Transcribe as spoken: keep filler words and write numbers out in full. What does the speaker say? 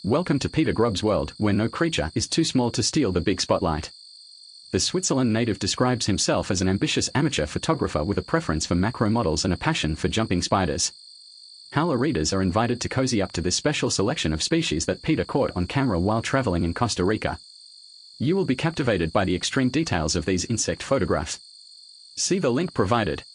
Welcome to Peter Grubb's world, where no creature is too small to steal the big spotlight. The Switzerland native describes himself as an ambitious amateur photographer with a preference for macro models and a passion for jumping spiders. Howler readers are invited to cozy up to this special selection of species that Peter caught on camera while traveling in Costa Rica. You will be captivated by the extreme details of these insect photographs. See the link provided.